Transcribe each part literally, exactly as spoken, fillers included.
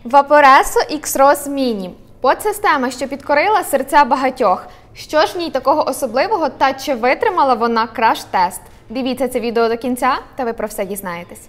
Vaporesso X-Rose Mini – подсистема, що підкорила серця багатьох. Що ж в ній такого особливого та чи витримала вона краш-тест? Дивіться це відео до кінця, та ви про все дізнаєтесь.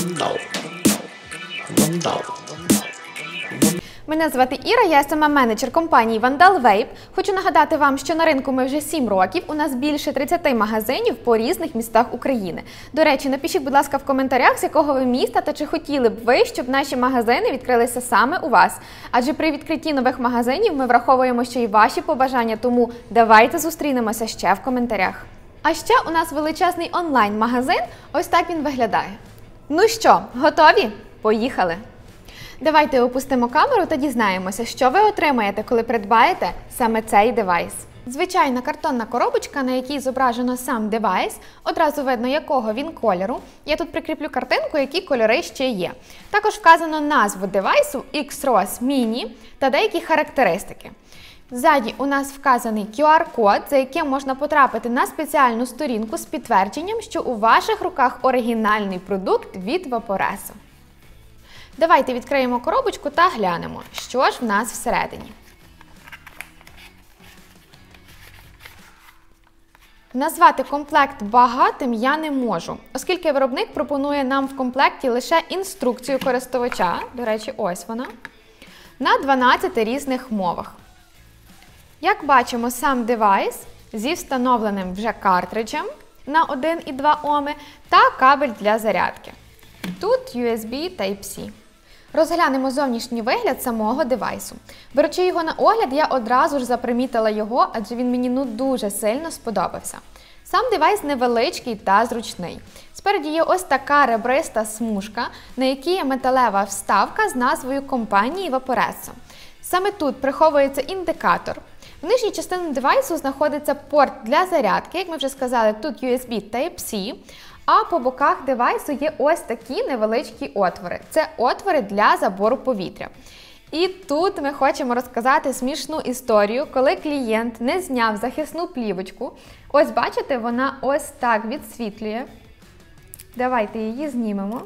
Мене звати Іра, я ес ем ем-менеджер компанії Vandal Vape. Хочу нагадати вам, що на ринку ми вже сім років, у нас більше тридцяти магазинів по різних містах України. До речі, напишіть, будь ласка, в коментарях, з якого ви міста та чи хотіли б ви, щоб наші магазини відкрилися саме у вас. Адже при відкритті нових магазинів ми враховуємо ще й ваші побажання, тому давайте зустрінемося ще в коментарях. А ще у нас величезний онлайн-магазин, ось так він виглядає. Ну що, готові? Поїхали! Давайте опустимо камеру та дізнаємося, що ви отримаєте, коли придбаєте саме цей девайс. Звичайна картонна коробочка, на якій зображено сам девайс, одразу видно, якого він кольору. Я тут прикріплю картинку, які кольори ще є. Також вказано назву девайсу X-Rose Mini та деякі характеристики. Ззаді у нас вказаний кю ар-код, за яким можна потрапити на спеціальну сторінку з підтвердженням, що у ваших руках оригінальний продукт від Vaporesso. Давайте відкриємо коробочку та глянемо, що ж в нас всередині. Назвати комплект багатим я не можу, оскільки виробник пропонує нам в комплекті лише інструкцію користувача, до речі, ось вона, на дванадцяти різних мовах. Як бачимо, сам девайс зі встановленим вже картриджем на один і два оми та кабель для зарядки. Тут ю ес бі Type-C. Розглянемо зовнішній вигляд самого девайсу. Беручи його на огляд, я одразу ж запримітила його, адже він мені ну дуже сильно сподобався. Сам девайс невеличкий та зручний. Спереді є ось така ребриста смужка, на якій є металева вставка з назвою компанії Vaporesso. Саме тут приховується індикатор. В нижній частині девайсу знаходиться порт для зарядки, як ми вже сказали, тут ю ес бі Type-C. А по боках девайсу є ось такі невеличкі отвори. Це отвори для забору повітря. І тут ми хочемо розказати смішну історію, коли клієнт не зняв захисну плівочку. Ось бачите, вона ось так відсвітлює. Давайте її знімемо.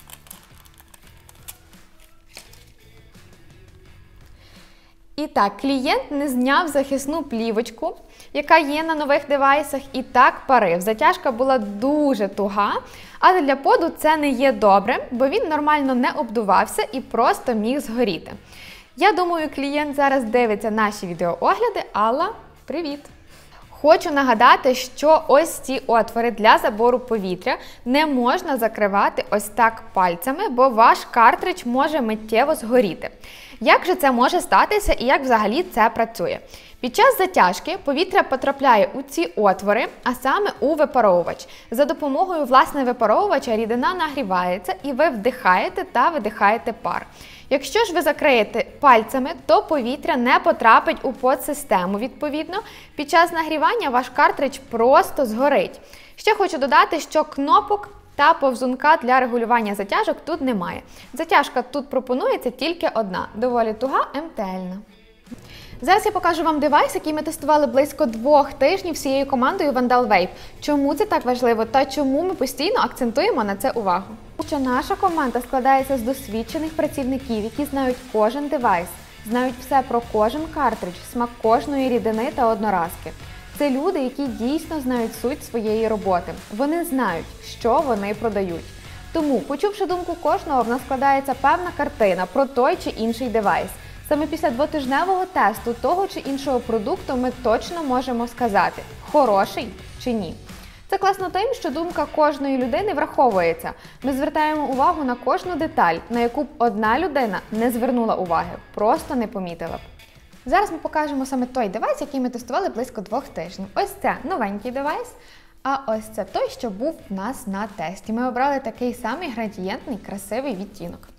І так, клієнт не зняв захисну плівочку, яка є на нових девайсах, і так парив. Затяжка була дуже туга, але для поду це не є добре, бо він нормально не обдувався і просто міг згоріти. Я думаю, клієнт зараз дивиться наші відеоогляди. Алла, привіт! Хочу нагадати, що ось ці отвори для забору повітря не можна закривати ось так пальцями, бо ваш картридж може миттєво згоріти. Як же це може статися і як взагалі це працює? Під час затяжки повітря потрапляє у ці отвори, а саме у випаровувач. За допомогою власне випаровувача рідина нагрівається і ви вдихаєте та видихаєте пар. Якщо ж ви закриєте пальцями, то повітря не потрапить у подсистему, відповідно. Під час нагрівання ваш картридж просто згорить. Ще хочу додати, що кнопок та повзунка для регулювання затяжок тут немає. Затяжка тут пропонується тільки одна, доволі туга, ем те ельна. Зараз я покажу вам девайс, який ми тестували близько двох тижнів всією командою Vandal Vape. Чому це так важливо та чому ми постійно акцентуємо на це увагу? Що наша команда складається з досвідчених працівників, які знають кожен девайс, знають все про кожен картридж, смак кожної рідини та одноразки. Це люди, які дійсно знають суть своєї роботи. Вони знають, що вони продають. Тому, почувши думку кожного, в нас складається певна картина про той чи інший девайс. Саме після двотижневого тесту того чи іншого продукту ми точно можемо сказати, хороший чи ні. Це класно тим, що думка кожної людини враховується. Ми звертаємо увагу на кожну деталь, на яку б одна людина не звернула уваги, просто не помітила б. Зараз ми покажемо саме той девайс, який ми тестували близько двох тижнів. Ось це новенький девайс, а ось це той, що був в нас на тесті. Ми обрали такий самий градієнтний, красивий відтінок.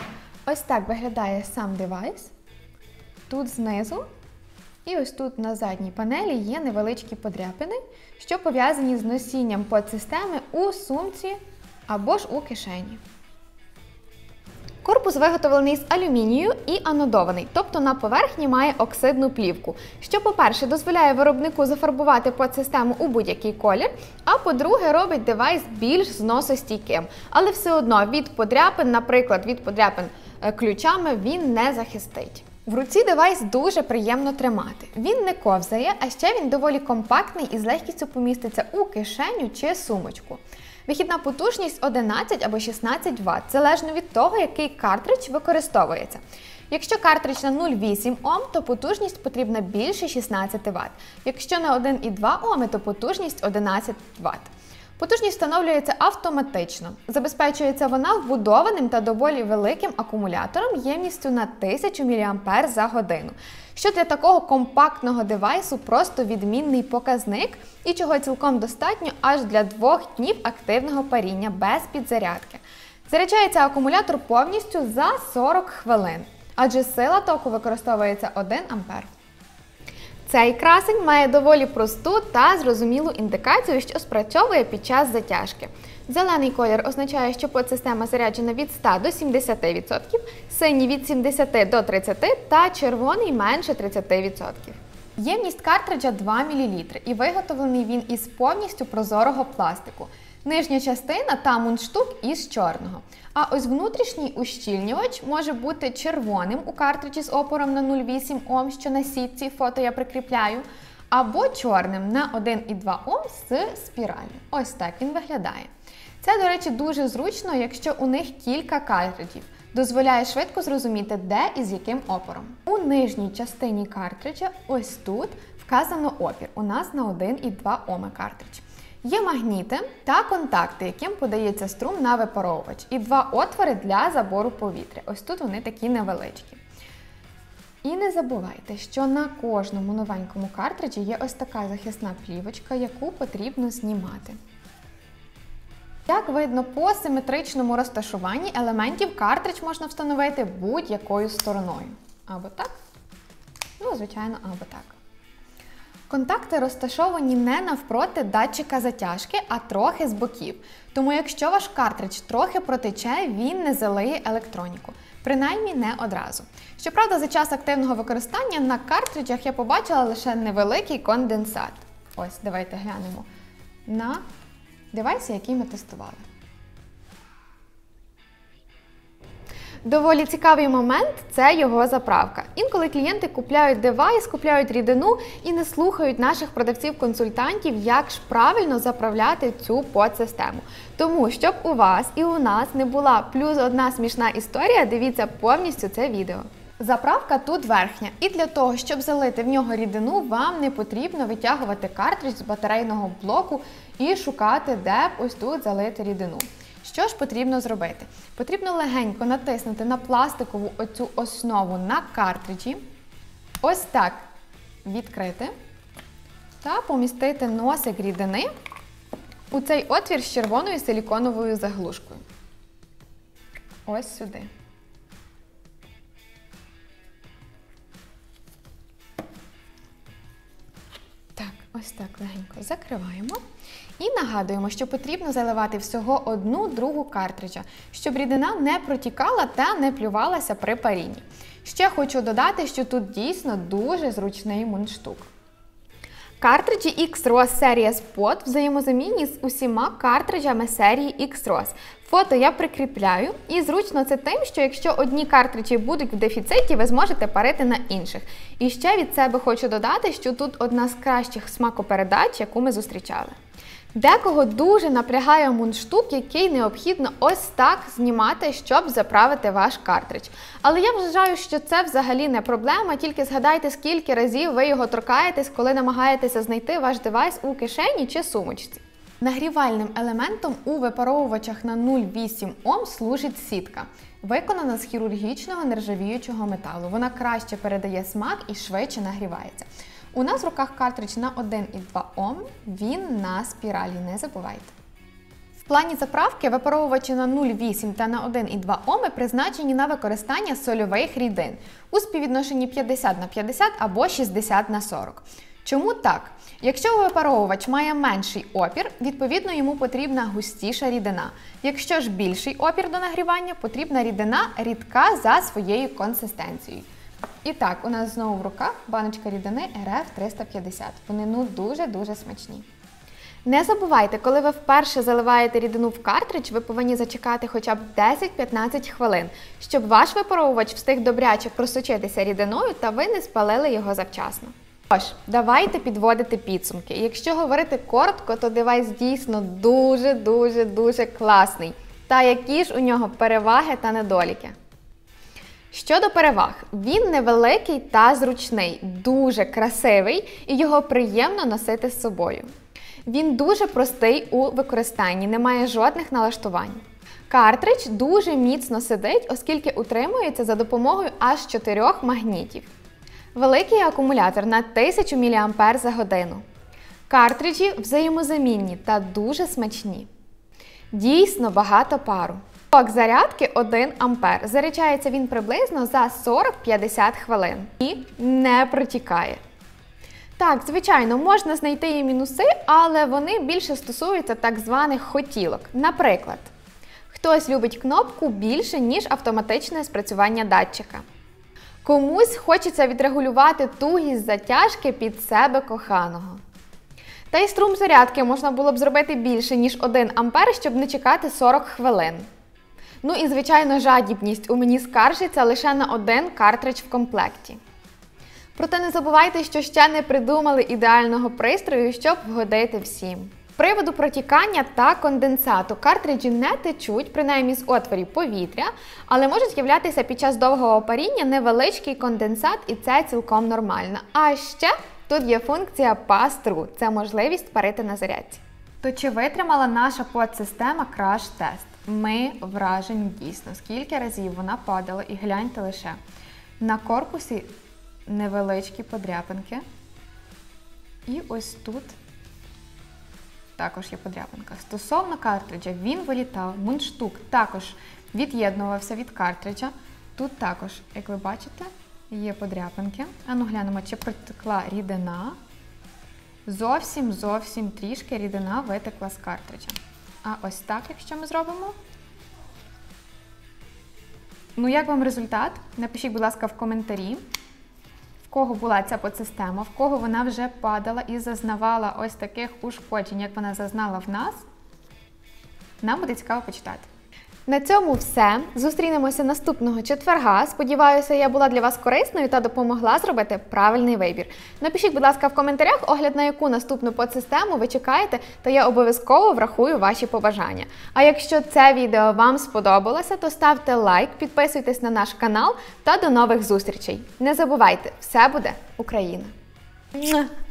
Ось так виглядає сам девайс. Тут знизу і ось тут на задній панелі є невеличкі подряпини, що пов'язані з носінням подсистеми у сумці або ж у кишені. Корпус виготовлений з алюмінію і анодований, тобто на поверхні має оксидну плівку, що, по-перше, дозволяє виробнику зафарбувати подсистему у будь-який колір, а по-друге, робить девайс більш зносостійким. Але все одно від подряпин, наприклад, від подряпин ключами він не захистить. В руці девайс дуже приємно тримати. Він не ковзає, а ще він доволі компактний і з легкістю поміститься у кишеню чи сумочку. Вихідна потужність одинадцять або шістнадцять ватт, залежно від того, який картридж використовується. Якщо картридж на нуль цілих вісім Ом, то потужність потрібна більше шістнадцяти ватт. Якщо на один цілих два Оми, то потужність одинадцять ватт. Потужність встановлюється автоматично. Забезпечується вона вбудованим та доволі великим акумулятором ємністю на тисячу міліампер за годину, що для такого компактного девайсу просто відмінний показник і чого цілком достатньо аж для двох днів активного паріння без підзарядки. Заряджається акумулятор повністю за сорок хвилин, адже сила току використовується один ампер. Цей красень має доволі просту та зрозумілу індикацію, що спрацьовує під час затяжки. Зелений колір означає, що подсистема заряджена від ста до сімдесяти відсотків, синій від сімдесяти до тридцяти та червоний менше тридцяти відсотків. Ємність картриджа два мілілітри і виготовлений він із повністю прозорого пластику. Нижня частина та мундштук із чорного. А ось внутрішній ущільнювач може бути червоним у картриджі з опором на нуль цілих вісім Ом, що на сітці, фото я прикріпляю, або чорним на один цілих два Ом з спіраллю. Ось так він виглядає. Це, до речі, дуже зручно, якщо у них кілька картриджів. Дозволяє швидко зрозуміти, де і з яким опором. У нижній частині картриджа, ось тут, вказано опір. У нас на один цілих два Оми картридж. Є магніти та контакти, яким подається струм на випаровувач, і два отвори для забору повітря. Ось тут вони такі невеличкі. І не забувайте, що на кожному новенькому картриджі є ось така захисна плівочка, яку потрібно знімати. Як видно, по симетричному розташуванні елементів картридж можна встановити будь-якою стороною. Або так, ну, звичайно, або так. Контакти розташовані не навпроти датчика затяжки, а трохи з боків. Тому якщо ваш картридж трохи протече, він не залиє електроніку. Принаймні не одразу. Щоправда, за час активного використання на картриджах я побачила лише невеликий конденсат. Ось, давайте глянемо на девайси, який ми тестували. Доволі цікавий момент – це його заправка. Інколи клієнти купляють девайс, купляють рідину і не слухають наших продавців-консультантів, як ж правильно заправляти цю подсистему. Тому, щоб у вас і у нас не була плюс одна смішна історія, дивіться повністю це відео. Заправка тут верхня, і для того, щоб залити в нього рідину, вам не потрібно витягувати картридж з батарейного блоку і шукати, де б ось тут залити рідину. Що ж потрібно зробити? Потрібно легенько натиснути на пластикову оцю основу на картриджі, ось так відкрити та помістити носик рідини у цей отвір з червоною силіконовою заглушкою. Ось сюди. Так, ось так легенько закриваємо. І нагадуємо, що потрібно заливати всього одну другу картриджа, щоб рідина не протікала та не плювалася при парінні. Ще хочу додати, що тут дійсно дуже зручний мундштук. Картриджі X-Rose серія Spot взаємозамінні з усіма картриджами серії X-Rose. Фото я прикріпляю, і зручно це тим, що якщо одні картриджі будуть в дефіциті, ви зможете парити на інших. І ще від себе хочу додати, що тут одна з кращих смакопередач, яку ми зустрічали. Декого дуже напрягає мундштук, який необхідно ось так знімати, щоб заправити ваш картридж. Але я вважаю, що це взагалі не проблема, тільки згадайте, скільки разів ви його торкаєтесь, коли намагаєтеся знайти ваш девайс у кишені чи сумочці. Нагрівальним елементом у випаровувачах на нуль цілих вісім Ом служить сітка, виконана з хірургічного нержавіючого металу. Вона краще передає смак і швидше нагрівається. У нас в руках картридж на один цілих два Ом, він на спіралі, не забувайте. В плані заправки випаровувачі на нуль цілих вісім та на один цілих два Оми призначені на використання сольових рідин у співвідношенні п'ятдесят на п'ятдесят або шістдесят на сорок. Чому так? Якщо випаровувач має менший опір, відповідно йому потрібна густіша рідина. Якщо ж більший опір до нагрівання, потрібна рідина рідка за своєю консистенцією. І так, у нас знову в руках баночка рідини Р Ф триста п'ятдесят. Вони ну дуже-дуже смачні. Не забувайте, коли ви вперше заливаєте рідину в картридж, ви повинні зачекати хоча б десять-п'ятнадцять хвилин, щоб ваш випаровувач встиг добряче просочитися рідиною та ви не спалили його завчасно. Тож, давайте підводити підсумки. Якщо говорити коротко, то девайс дійсно дуже-дуже-дуже класний. Та які ж у нього переваги та недоліки? Щодо переваг, він невеликий та зручний, дуже красивий і його приємно носити з собою. Він дуже простий у використанні, не має жодних налаштувань. Картридж дуже міцно сидить, оскільки утримується за допомогою аж чотирьох магнітів. Великий акумулятор на тисячу міліампер за годину. Картриджі взаємозамінні та дуже смачні. Дійсно багато пару. Блок зарядки один ампер. Заряджається він приблизно за сорок-п'ятдесят хвилин і не протікає. Так, звичайно, можна знайти і мінуси, але вони більше стосуються так званих хотілок. Наприклад, хтось любить кнопку більше, ніж автоматичне спрацювання датчика. Комусь хочеться відрегулювати тугість затяжки під себе коханого. Та й струм зарядки можна було б зробити більше, ніж один ампер, щоб не чекати сорок хвилин. Ну і, звичайно, жадібність. У мені скаржиться лише на один картридж в комплекті. Проте не забувайте, що ще не придумали ідеального пристрою, щоб вгодити всім. З приводу протікання та конденсату. Картриджі не течуть, принаймні з отворів повітря, але можуть з'являтися під час довгого паріння невеличкий конденсат, і це цілком нормально. А ще тут є функція pass-through – це можливість парити на зарядці. То чи витримала наша подсистема краш-тест? Ми вражені дійсно. Скільки разів вона падала, і гляньте лише. На корпусі невеличкі подряпинки. І ось тут також є подряпинка. Стосовно картриджа, він вилітав, мундштук також від'єднувався від картриджа. Тут також, як ви бачите, є подряпинки. А ну глянемо, чи протекла рідина. Зовсім-зовсім трішки рідина витекла з картриджа. А ось так, якщо ми зробимо. Ну, як вам результат? Напишіть, будь ласка, в коментарі, в кого була ця подсистема, в кого вона вже падала і зазнавала ось таких ушкоджень, як вона зазнала в нас. Нам буде цікаво почитати. На цьому все. Зустрінемося наступного четверга. Сподіваюся, я була для вас корисною та допомогла зробити правильний вибір. Напишіть, будь ласка, в коментарях, огляд на яку наступну подсистему ви чекаєте, та я обов'язково врахую ваші побажання. А якщо це відео вам сподобалося, то ставте лайк, підписуйтесь на наш канал та до нових зустрічей. Не забувайте, все буде Україна!